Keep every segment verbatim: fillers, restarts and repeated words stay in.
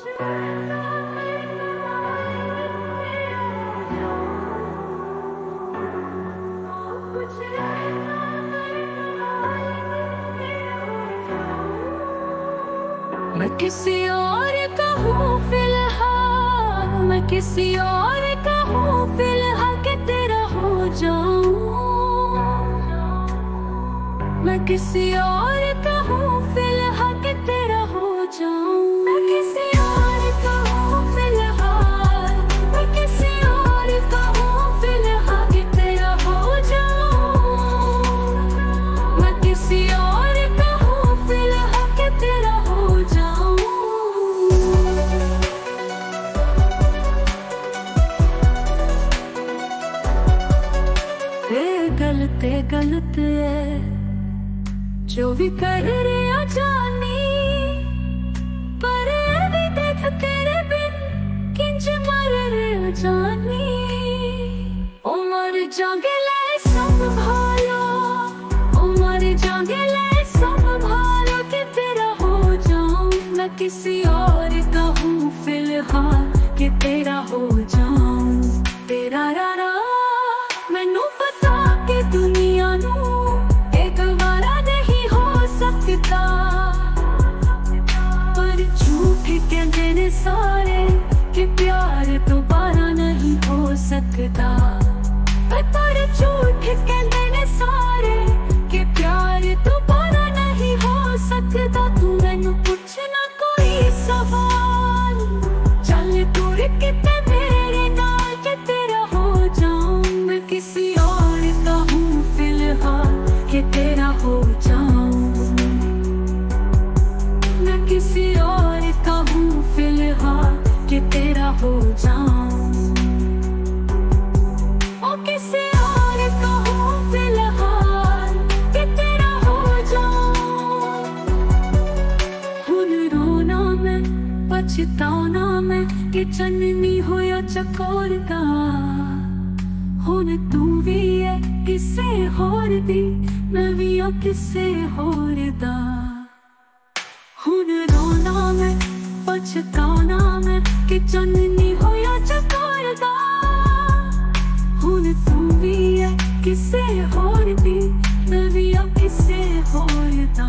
मैं किसी और का हूँ फिलहाल, मैं किसी और का हूँ फिलहाल कि तेरा हो जाऊं। मैं किसी और का हूँ फिलहाल कि तेरा हो जाऊं। मैं किसी और का हूँ फिलहाल, मैं किसी और का हूँ फिलहाल कि तेरा हो जाऊं। मैं किसी और का हूँ फिलहाल कि तेरा हो जाऊं। ये गलत है, गलत है जो भी कर रहा जानी, पर अभी देख तेरे बिन किंज मर रहा जानी। उमर जागे ले संभालो, उमर जागे ले संभालो कि तेरा हो जाऊं। मैं किसी और का हूँ फिलहाल कि तेरा हो जाऊं। तेरा रारा मैनू पता कि दुनिया नू एक वारा नहीं हो सकता, पर झूठ कहते ने सारे कि प्यार दोबारा नहीं हो सकता। पर झूठ कहते ने सारे कि प्यार दोबारा नहीं हो सकता। तू मैनू पूछना कोई सवाल, चल दूर कितने मेरे नाल कि तेरा हो जाऊं। मैं किसी और का हूँ फिलहाल कि तेरा हो जाऊं। मैं किसी और का हूँ फिलहाल कि तेरा हो जाऊं। ओ किसी और का हूँ फिलहाल कि तेरा हो जाऊं। हुन रोना मैं पछताना मैं कि जननी होया चकोर दा। हुन तू भी है किसे होर दी, मैं भी आ किसे होर दा। हुन रोना मैं पछताना मैं कि जननी होया चकोर दा। हुन तू भी है किसे होर दी, मैं भी आ किसे होर दा।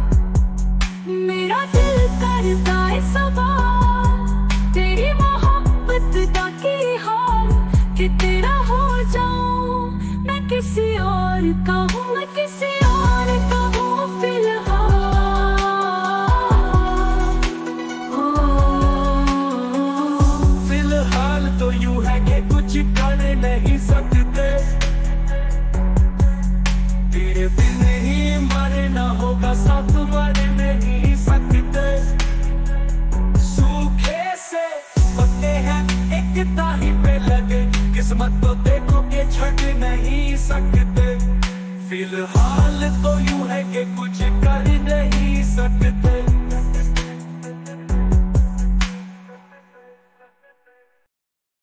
मेरा दिल करता है सवाल, तेरी मोहब्बत दा की हाल कि तेरा हो जाऊं। मैं किसी और का हूँ, मैं किसी और का हूँ फिलहाल। ओ, फिलहाल तो यूं है कि कुछ कर नहीं सकते, तेरे बिन ही मरना होगा, साथ मर नहीं सकते। सूखे से पत्ते हैं एक ताही पे लगे, किस्मत तो देखो के छट नहीं सकते। फिलहाल तो यूं है कि कुछ कर नहीं सकते।